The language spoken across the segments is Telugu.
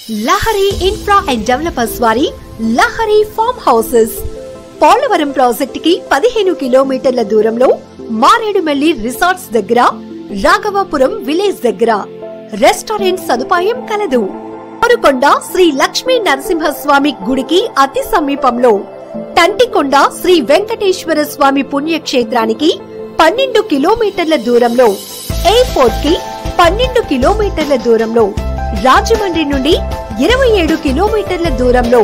లహరి ఇన్ఫ్రా అండ్ డెవలపర్స్ వారి Lahari farm houses Polavaram project కి 15 కిలోమీటర్ల దూరంలో మారేడుమల్లి రిసార్ట్స్ దగ్గర రాఘవాపురం విలేజ్ దగ్గర రెస్టారెంట్ సదుపాయం కలదు. కోరుకొండ శ్రీ లక్ష్మీ నరసింహస్వామి గుడికి అతి సమీపంలో తంటికొండ శ్రీ వెంకటేశ్వర స్వామి పుణ్యక్షేత్రానికి 12 కిలోమీటర్ల దూరంలో, ఎయిర్పోర్ట్ కి 12 కిలోమీటర్ల దూరంలో, రాజమండ్రి నుండి 27 కిలోమీటర్ల దూరంలో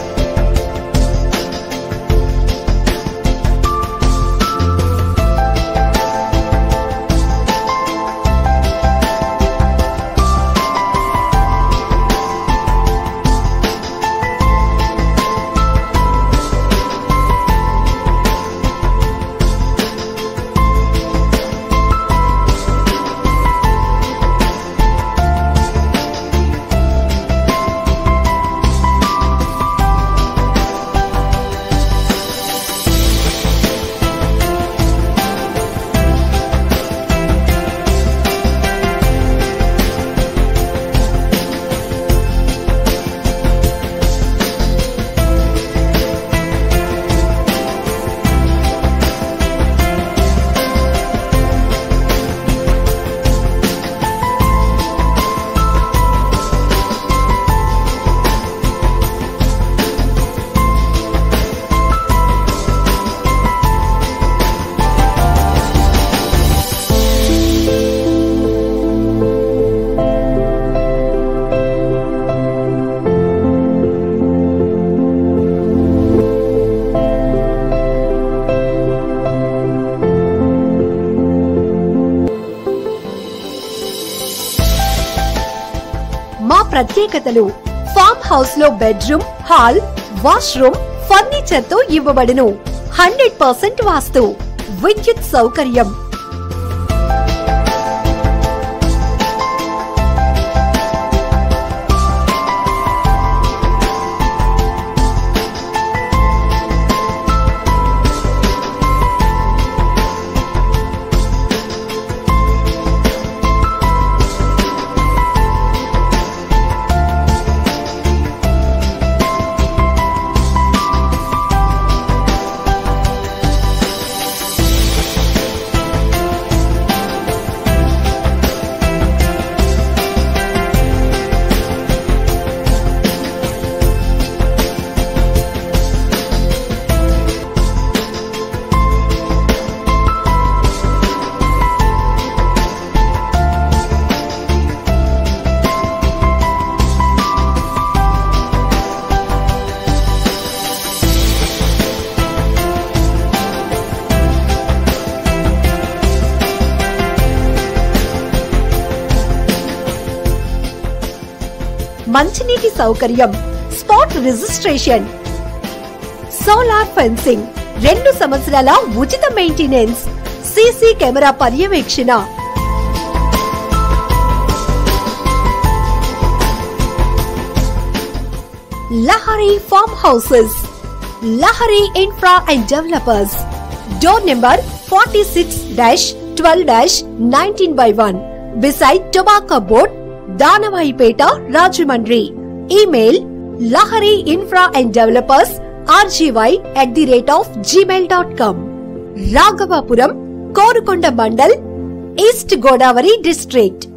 మా ప్రత్యేకతలు ఫార్మ్ హౌస్ లో బెడ్రూమ్, హాల్, వాష్రూమ్ ఫర్నిచర్ తో ఇవ్వబడును. 100% వాస్తు, విద్యుత్ సౌకర్యం. మంచినీటి సౌకర్యం, స్పాట్ రిజిస్ట్రేషన్, సోలార్ ఫెన్సింగ్, 2 సంవత్సరాల ఉచిత మెయింటెనెన్స్, సీసీ కెమెరా పర్యవేక్షణ. Lahari farm houses, Lahari infra and developers. Door number 46-12-19/1 beside Tobacco Board, Danavaipeta, Rajahmundry. Email lahariinfraanddevelopers@gmail.com. Raghavapuram, Korukonda mandal, east Godavari district.